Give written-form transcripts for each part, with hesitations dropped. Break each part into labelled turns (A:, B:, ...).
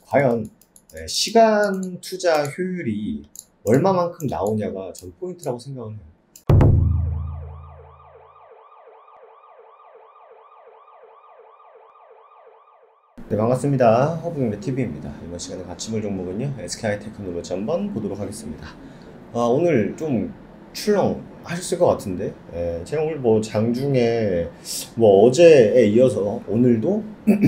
A: 과연 시간 투자 효율이 얼마만큼 나오냐가 전 포인트라고 생각을 해요. 네, 반갑습니다. 허브경제TV입니다. 이번 시간에 같이 볼 종목은요, SK하이테크놀로지 한번 보도록 하겠습니다. 오늘 좀 출렁하셨을 것 같은데, 제가 오늘 뭐 장중에 어제에 이어서 오늘도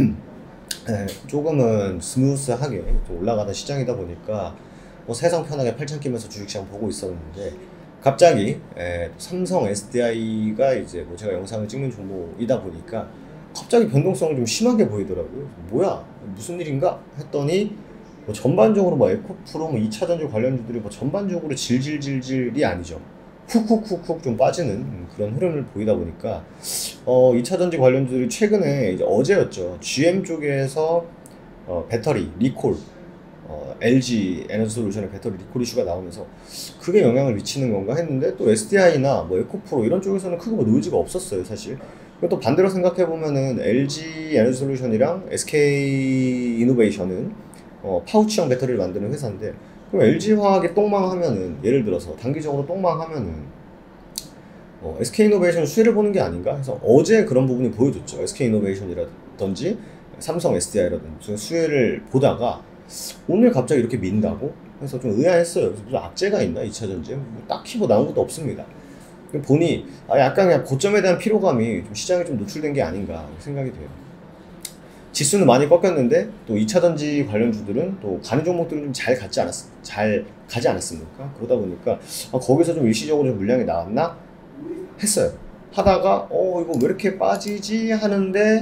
A: 조금은 스무스하게 좀 올라가는 시장이다 보니까 세상 편하게 팔짱 끼면서 주식시장 보고 있었는데, 갑자기 삼성 SDI가 이제 제가 영상을 찍는 종목이다 보니까 갑자기 변동성을 좀 심하게 보이더라고요. 뭐야? 무슨 일인가? 했더니 전반적으로 에코프로 2차전지 관련주들이 전반적으로 질질질질이 아니죠. 훅훅훅훅 좀 빠지는 그런 흐름을 보이다 보니까 2차전지 관련주들이 최근에 이제 어제였죠. GM 쪽에서 배터리 리콜 LG 에너지솔루션의 배터리 리콜 이슈가 나오면서 그게 영향을 미치는 건가 했는데, 또 SDI나 에코프로 이런 쪽에서는 크게 노이즈가 없었어요, 사실. 또 반대로 생각해보면은 LG 에너지솔루션이랑 SK이노베이션은 파우치형 배터리를 만드는 회사인데, 그럼 LG화학이 똥망하면은, 예를 들어서 단기적으로 똥망하면은 SK이노베이션 수혜를 보는 게 아닌가 해서 어제 그런 부분이 보여줬죠. SK이노베이션이라든지 삼성 SDI라든지 수혜를 보다가 오늘 갑자기 이렇게 민다고 해서 좀 의아했어요. 무슨 악재가 있나 2차전지에? 딱히 나온 것도 없습니다. 보니 약간 그냥 고점에 대한 피로감이 좀 시장에 좀 노출된 게 아닌가 생각이 돼요. 지수는 많이 꺾였는데 또 2차전지 관련주들은 또 가는 종목들은 좀 잘 가지 않았습니까? 그러다 보니까 거기서 좀 일시적으로 좀 물량이 나왔나 했어요. 하다가 이거 왜 이렇게 빠지지 하는데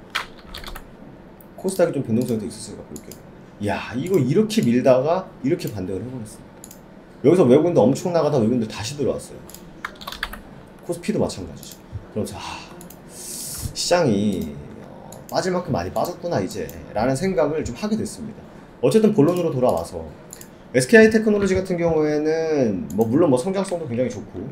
A: 코스닥이 좀 변동성이 더 있었으니까 볼게요. 야, 이거 이렇게 밀다가 이렇게 반등을 해버렸습니다. 여기서 외국인들 엄청 나가다 외국인들 다시 들어왔어요. 코스피도 마찬가지죠. 그러면서 시장이 빠질 만큼 많이 빠졌구나 이제 라는 생각을 좀 하게 됐습니다. 어쨌든 본론으로 돌아와서 SK하이테크놀로지 같은 경우에는 물론 성장성도 굉장히 좋고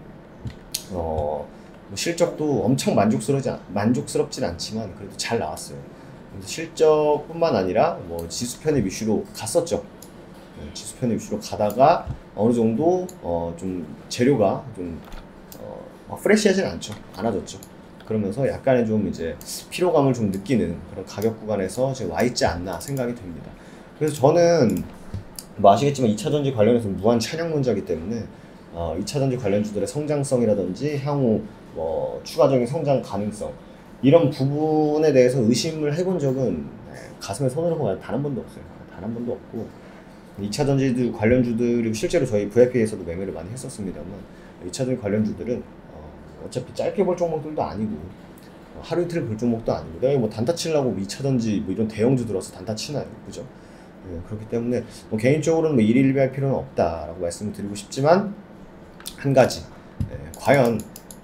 A: 실적도 엄청 만족스럽진 않지만 그래도 잘 나왔어요. 그래서 실적뿐만 아니라 지수 편입 이슈로 갔었죠. 지수 편입 이슈로 가다가 어느 정도 좀 재료가 좀 프레시하진 않아졌죠. 그러면서 약간의 좀 이제 피로감을 좀 느끼는 그런 가격 구간에서 지금 와 있지 않나 생각이 듭니다. 그래서 저는 아시겠지만 2차전지 관련해서 무한 찬양 문자이기 때문에 2차전지 관련주들의 성장성이라든지 향후 추가적인 성장 가능성 이런 부분에 대해서 의심을 해본 적은 가슴에 손을 얹고 단 한 번도 없어요. 단 한 번도 없고 2차전지 관련주들이 실제로 저희 VIP에서도 매매를 많이 했었습니다만 2차전지 관련주들은 어차피 짧게 볼 종목들도 아니고 하루 이틀 볼 종목도 아니고, 내가 단타 치려고 2차전지 이런 대형주 들어서 단타 치나요? 그죠? 그렇기 때문에 개인적으로는 일일비할 필요는 없다라고 말씀을 드리고 싶지만, 한 가지 과연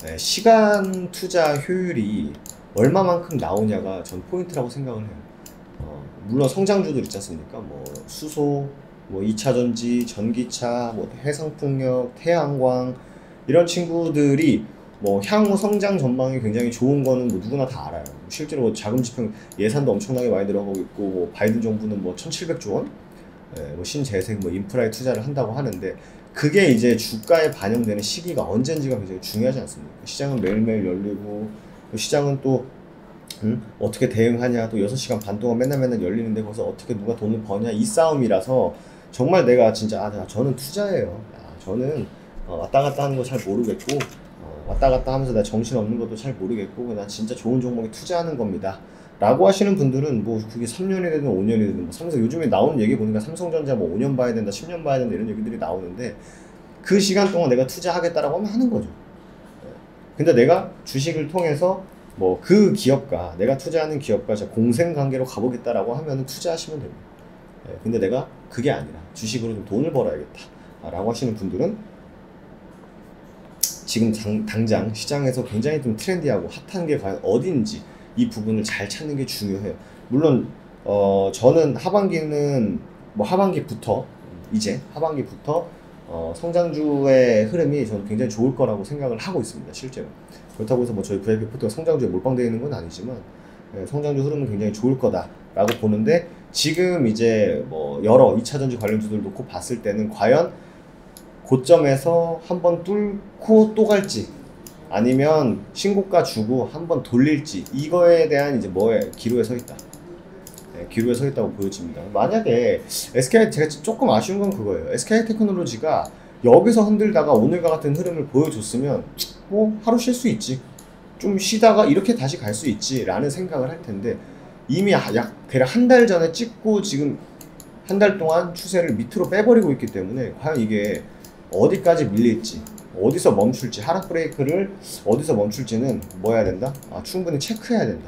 A: 시간 투자 효율이 얼마만큼 나오냐가 전 포인트라고 생각을 해요. 물론 성장주들 있지 않습니까? 수소, 2차전지, 전기차, 해상풍력, 태양광 이런 친구들이 향후 성장 전망이 굉장히 좋은 거는 누구나 다 알아요. 실제로 자금 집행 예산도 엄청나게 많이 들어가고 있고, 바이든 정부는 1,700조 원 신재생 인프라에 투자를 한다고 하는데, 그게 이제 주가에 반영되는 시기가 언젠지가 굉장히 중요하지 않습니까? 시장은 매일매일 열리고, 시장은 또 어떻게 대응하냐, 또 6시간 반 동안 맨날 열리는데 거기서 어떻게 누가 돈을 버냐, 이 싸움이라서 정말 내가 진짜 저는 투자예요. 저는 왔다 갔다 하는 거 잘 모르겠고, 왔다 갔다 하면서 내가 정신 없는 것도 잘 모르겠고, 난 진짜 좋은 종목에 투자하는 겁니다 라고 하시는 분들은 그게 3년이 되든 5년이 되든 삼성 요즘에 나오는 얘기 보니까 삼성전자 5년 봐야 된다, 10년 봐야 된다 이런 얘기들이 나오는데, 그 시간 동안 내가 투자하겠다라고 하면 하는 거죠. 근데 내가 주식을 통해서 그 기업과 내가 투자하는 기업과 공생관계로 가보겠다라고 하면 투자하시면 됩니다. 근데 내가 그게 아니라 주식으로 좀 돈을 벌어야겠다 라고 하시는 분들은 지금 당장 시장에서 굉장히 좀 트렌디하고 핫한 게 과연 어딘지 이 부분을 잘 찾는 게 중요해요. 물론 저는 하반기부터 성장주의 흐름이 저는 굉장히 좋을 거라고 생각을 하고 있습니다. 실제로. 그렇다고 해서 저희 VIP 포트가 성장주에 몰빵되어 있는 건 아니지만 성장주 흐름은 굉장히 좋을 거다라고 보는데, 지금 이제 뭐 여러 2차전지 관련주들 놓고 봤을 때는 과연 고점에서 한번 뚫고 또 갈지 아니면 신고가 주고 한번 돌릴지 이거에 대한 이제 뭐에 기로에 서 있다. 네, 기로에 서 있다고 보여집니다. 만약에 SKI 제가 조금 아쉬운 건 그거예요. SKI 테크놀로지가 여기서 흔들다가 오늘과 같은 흐름을 보여줬으면 뭐 하루 쉴 수 있지. 좀 쉬다가 이렇게 다시 갈 수 있지 라는 생각을 할 텐데 이미 약 대략 한 달 전에 찍고 지금 한 달 동안 추세를 밑으로 빼버리고 있기 때문에 과연 이게 어디까지 밀릴지 어디서 멈출지 하락 브레이크를 어디서 멈출지는 뭐 해야 된다? 충분히 체크해야 된다.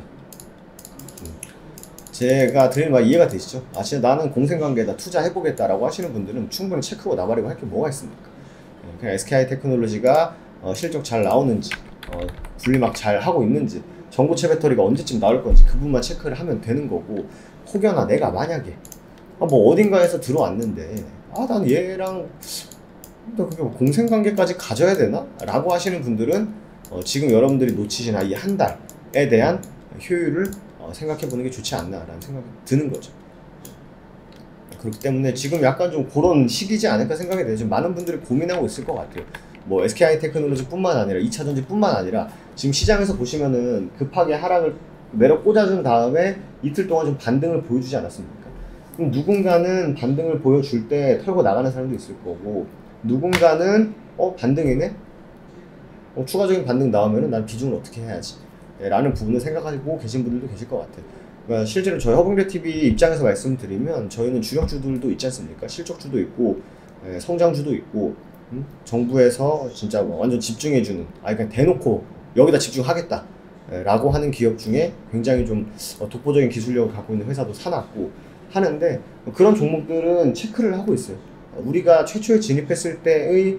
A: 제가 드리는 말 이해가 되시죠? 진짜 나는 공생관계에다 투자해보겠다라고 하시는 분들은 충분히 체크고 나발이고 할 게 뭐가 있습니까? 그냥 SKI 테크놀로지가 실적 잘 나오는지 분리막 잘 하고 있는지 전고체 배터리가 언제쯤 나올 건지 그 부분만 체크를 하면 되는 거고 혹여나 내가 만약에 뭐 어딘가에서 들어왔는데 난 얘랑 그게 공생관계까지 가져야 되나? 라고 하시는 분들은 지금 여러분들이 놓치신 이 한 달에 대한 효율을 생각해보는 게 좋지 않나 라는 생각이 드는 거죠. 그렇기 때문에 지금 약간 좀 그런 시기지 않을까 생각이 돼요. 지금 많은 분들이 고민하고 있을 것 같아요. 뭐 SKI 테크놀로지 뿐만 아니라 2차전지 뿐만 아니라 지금 시장에서 보시면은 급하게 하락을 매력 꽂아준 다음에 이틀 동안 좀 반등을 보여주지 않았습니까? 그럼 누군가는 반등을 보여줄 때 털고 나가는 사람도 있을 거고 누군가는 반등이네? 추가적인 반등 나오면은 난 비중을 어떻게 해야지 라는 부분을 생각하고 계신 분들도 계실 것 같아요. 그러니까 실제로 저희 허블리TV 입장에서 말씀드리면 저희는 주력주들도 있지 않습니까? 실적주도 있고 성장주도 있고 정부에서 진짜 완전 집중해주는 그냥 대놓고 여기다 집중하겠다 라고 하는 기업 중에 굉장히 좀 독보적인 기술력을 갖고 있는 회사도 사놨고 하는데 그런 종목들은 체크를 하고 있어요. 우리가 최초에 진입했을 때의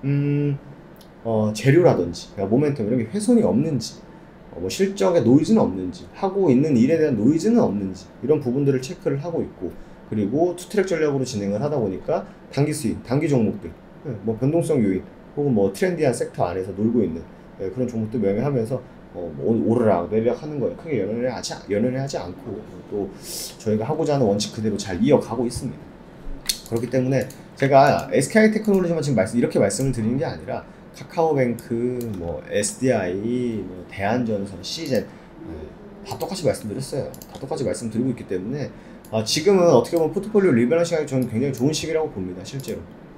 A: 재료라든지 모멘텀 이런 게 훼손이 없는지 뭐 실적에 노이즈는 없는지 하고 있는 일에 대한 노이즈는 없는지 이런 부분들을 체크를 하고 있고 그리고 투트랙 전략으로 진행을 하다 보니까 단기 수익, 단기 종목들 뭐 변동성 요인 혹은 뭐 트렌디한 섹터 안에서 놀고 있는 그런 종목들 매매하면서 오르락 내리락 하는 거예요. 크게 연연해하지 않고 또 저희가 하고자 하는 원칙 그대로 잘 이어가고 있습니다. 그렇기 때문에 제가 SKI 테크놀로지만 지금 이렇게 말씀을 드리는 게 아니라 카카오뱅크, 뭐 SDI, 뭐 대한전선, 시젠 다 똑같이 말씀드렸어요. 다 똑같이 말씀드리고 있기 때문에 지금은 어떻게 보면 포트폴리오 리밸런싱하기 저는 굉장히 좋은 시기라고 봅니다. 실제로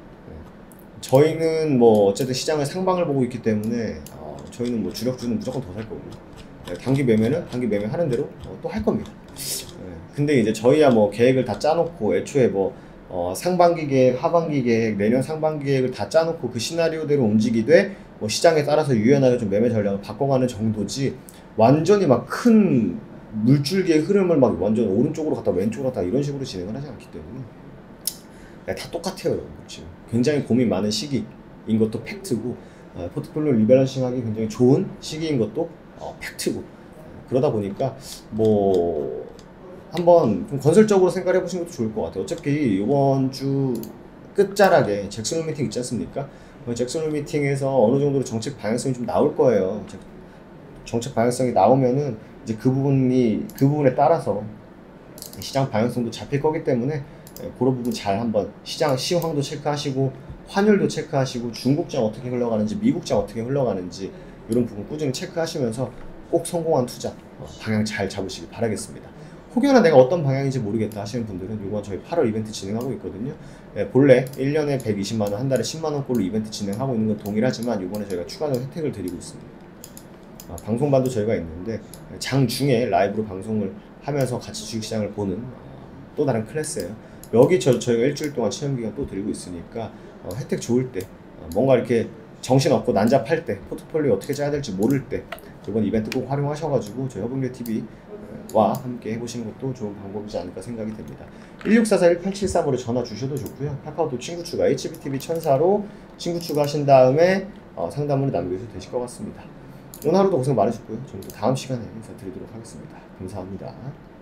A: 저희는 뭐 어쨌든 시장의 상방을 보고 있기 때문에 저희는 뭐 주력주는 무조건 더 살 거고요. 단기 매매는 단기 매매 하는 대로 또 할 겁니다. 근데 이제 저희야 뭐 계획을 다 짜놓고 애초에 뭐 상반기 계획, 하반기 계획, 내년 상반기 계획을 다 짜놓고 그 시나리오대로 움직이되 뭐 시장에 따라서 유연하게 좀 매매 전략을 바꿔가는 정도지 완전히 막 큰 물줄기의 흐름을 막 완전 오른쪽으로 갔다 왼쪽으로 갔다 이런 식으로 진행을 하지 않기 때문에 다 똑같아요. 여러분. 지금 굉장히 고민 많은 시기인 것도 팩트고 포트폴리오 리밸런싱하기 굉장히 좋은 시기인 것도 팩트고 그러다 보니까 뭐 한번 좀 건설적으로 생각해 보시는 것도 좋을 것 같아요. 어차피 이번 주 끝자락에 잭슨홀 미팅 있지 않습니까? 잭슨홀 미팅에서 어느 정도로 정책 방향성이 좀 나올 거예요. 정책 방향성이 나오면은 이제 그 부분에 따라서 시장 방향성도 잡힐 거기 때문에 그런 부분 잘 한번 시장 시황도 체크하시고 환율도 체크하시고 중국장 어떻게 흘러가는지 미국장 어떻게 흘러가는지 이런 부분 꾸준히 체크하시면서 꼭 성공한 투자 방향 잘 잡으시길 바라겠습니다. 혹여나 내가 어떤 방향인지 모르겠다 하시는 분들은 이번 저희 8월 이벤트 진행하고 있거든요. 본래 1년에 120만원 한 달에 10만원꼴로 이벤트 진행하고 있는 건 동일하지만 이번에 저희가 추가적인 혜택을 드리고 있습니다. 방송반도 저희가 있는데 장중에 라이브로 방송을 하면서 같이 주식시장을 보는 또 다른 클래스예요. 여기 저희가 일주일 동안 체험기간 또 드리고 있으니까 혜택 좋을 때 뭔가 이렇게 정신없고 난잡할 때 포트폴리오 어떻게 짜야 될지 모를 때 이번 이벤트 꼭 활용하셔가지고 저희 허블리TV와 함께 해보시는 것도 좋은 방법이지 않을까 생각이 됩니다. 1644-1873으로 전화 주셔도 좋고요. 카카오톡 친구 추가 HBTV 천사로 친구 추가하신 다음에 상담문을 남겨주셔도 되실 것 같습니다. 오늘 하루도 고생 많으셨고요. 저는 또 다음 시간에 인사드리도록 하겠습니다. 감사합니다.